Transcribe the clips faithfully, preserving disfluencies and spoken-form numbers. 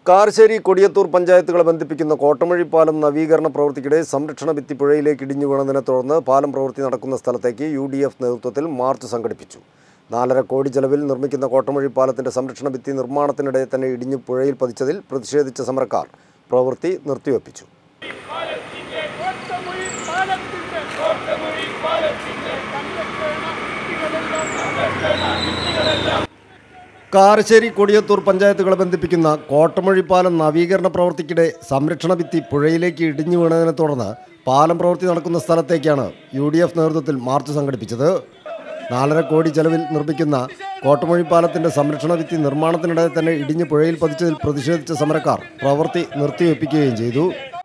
കാർശ്ശേരി കൊടിയത്തൂർ പഞ്ചായത്തുകളെ ബന്ധിപ്പിക്കുന്ന കോട്ടമഴി പാലം നവീകരണ പ്രവൃത്തിക്കിടെ സംരക്ഷണ ഭിത്തി പുഴയിലേക്ക് ഇടിഞ്ഞു വീണതിനെ തുടർന്ന് പാലം പ്രവൃത്തി നടക്കുന്ന സ്ഥലത്തേക്ക് യു ഡി എഫ് നേതൃത്വത്തിൽ മാർച്ച് സംഘടിപ്പിച്ചു. നാലര കോടി ചെലവിൽ നിർമ്മിക്കുന്ന കോട്ടമഴി പാലത്തിന്റെ സംരക്ഷണ ഭിത്തി നിർമ്മാണത്തിനിടെ തന്നെ ഇടിഞ്ഞു പുഴയിൽ പതിച്ചതിൽ പ്രതിഷേധിച്ച സമരക്കാർ പ്രവൃത്തി നിർത്തിവെപ്പിച്ചു. കാർശ്ശേരി കൊടിയത്തൂർ പഞ്ചായത്തുകളെ ബന്ധിപ്പിക്കുന്ന കോട്ടമഴി പാലം നവീകരണ പ്രവൃത്തിക്കിടെ സംരക്ഷണ ഭിത്തി പുഴയിലേക്ക് ഇടിഞ്ഞു വീണതിനെ തുടർന്ന് പാലം പ്രവൃത്തി നടക്കുന്ന സ്ഥലത്തേക്കാണ് യു ഡി എഫ് നേതൃത്വത്തിൽ മാർച്ച് സംഘടിപ്പിച്ചത്. നാലര കോടി ചെലവിൽ നിർമ്മിക്കുന്ന കോട്ടമഴി പാലത്തിന്റെ സംരക്ഷണ ഭിത്തി നിർമ്മാണത്തിനിടെ തന്നെ ഇടിഞ്ഞു പുഴയിൽ പതിച്ചതിൽ പ്രതിഷേധിച്ച സമരക്കാർ പ്രവൃത്തി നിർത്തിവെപ്പിക്കുകയും ചെയ്തു.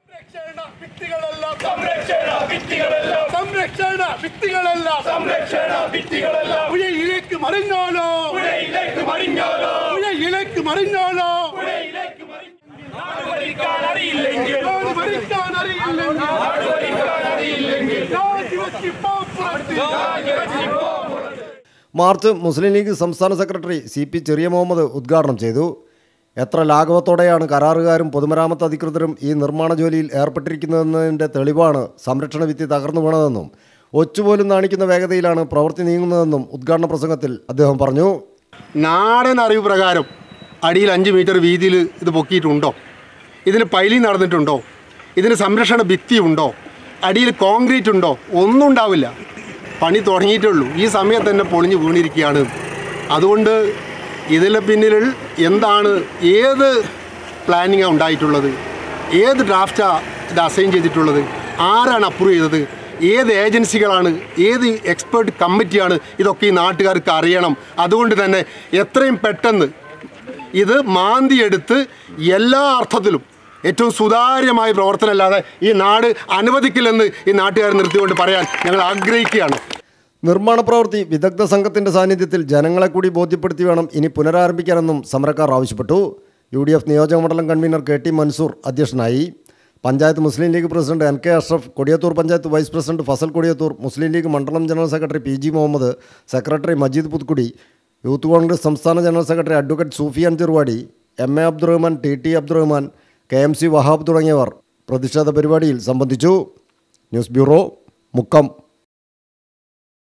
മാർച്ച് മുസ്ലിം ലീഗ് സംസ്ഥാന secretary C P Cheriya Muhammad ഉദ്ഘാടനം ചെയ്തു. എത്ര ലാഘവത്തോടെയാണ് കരാറുകാരും പൊതുമരാമത്ത് അധികൃതരും ഈ നിർമ്മാണ ജോലിയിൽ ഏർപ്പെട്ടിരിക്കുന്നതെന്നതിൻ്റെ തെളിവാണ് സംരക്ഷണ ഭിത്തി തകർന്നു വീണതെന്നും ഒച്ചുപോലും നാണിക്കുന്ന വേഗതയിലാണ് പ്രവൃത്തി നീങ്ങുന്നതെന്നും ഉദ്ഘാടന പ്രസംഗത്തിൽ അദ്ദേഹം പറഞ്ഞു. നാടൻ അറിവ് പ്രകാരം അടിയിൽ അഞ്ച് മീറ്റർ വീതിയിൽ ഇത് പൊക്കിയിട്ടുണ്ടോ? ഇതിന് പൈലി നടന്നിട്ടുണ്ടോ? ഇതിന് സംരക്ഷണ ഭിത്തി ഉണ്ടോ? അടിയിൽ കോൺക്രീറ്റ് ഉണ്ടോ? ഒന്നും ഉണ്ടാവില്ല. പണി തുടങ്ങിയിട്ടുള്ളൂ. ഈ സമയത്ത് തന്നെ പൊളിഞ്ഞ് വീണിരിക്കുകയാണ്. അതുകൊണ്ട് ഇതിലെ പിന്നിൽ എന്താണ്, ഏത് പ്ലാനിങ്ങാണ് ഉണ്ടായിട്ടുള്ളത്, ഏത് ഡ്രാഫ്റ്റാണ് ഇത് അസൈൻ ചെയ്തിട്ടുള്ളത്, ആരാണ് അപ്രൂവ് ചെയ്തത്, ഏത് ഏജൻസികളാണ്, ഏത് എക്സ്പേർട്ട് കമ്മിറ്റിയാണ്, ഇതൊക്കെ ഈ നാട്ടുകാർക്ക് അറിയണം. അതുകൊണ്ട് തന്നെ എത്രയും പെട്ടെന്ന് ഇത് മാന്തിയെടുത്ത് എല്ലാ അർത്ഥത്തിലും ഏറ്റവും സുതാര്യമായ പ്രവർത്തനമല്ലാതെ ഈ നാട് അനുവദിക്കില്ലെന്ന് ഈ നാട്ടുകാർ നിർത്തിക്കൊണ്ട് പറയാൻ ഞങ്ങൾ ആഗ്രഹിക്കുകയാണ്. നിർമ്മാണ പ്രവൃത്തി വിദഗ്ധ സംഘത്തിന്റെ സാന്നിധ്യത്തിൽ ജനങ്ങളെ കൂടി ബോധ്യപ്പെടുത്തി വേണം ഇനി പുനരാരംഭിക്കാനെന്നും സമരക്കാർ ആവശ്യപ്പെട്ടു. യു ഡി എഫ് നിയോജക മണ്ഡലം കൺവീനർ കെ ടി മൻസൂർ അധ്യക്ഷനായി. Panchayat Muslim League president N K Ashraf, Kodiyathur panchayat vice president Fazal Kodiyathur, Muslim League മണ്ഡലം general secretary P G Muhammad, secretary Majeed Puthukkudi, Youth Congress സംസ്ഥാന general secretary advocate Sufiyan Cheruvadi, M A Abdurahman, T T Abdurahman, K M C Wahab തുടങ്ങിയവർ പ്രതിഷേധ പരിപാടിയിൽ സംബന്ധിച്ചു. News bureau, Mukkam.